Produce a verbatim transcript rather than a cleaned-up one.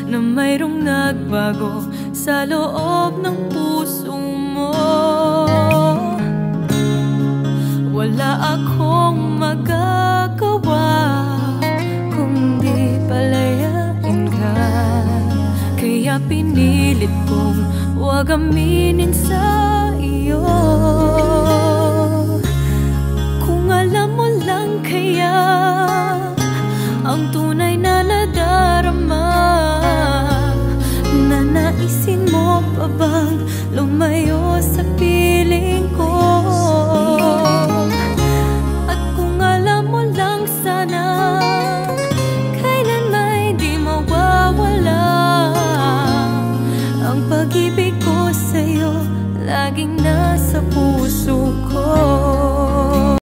na mayroong nagbago sa loob ng puso mo. Wala akong magagawa kundi palayain ka. Kaya pinilit kong huwag aminin sa iyo. Kung alam mo lang kaya ang tunay na nadarama, nanaisin mo pa bang lumayo sa piling ko? At kung alam mo lang sana kailan may di mawawala ang pag-ibig ko sa'yo, laging na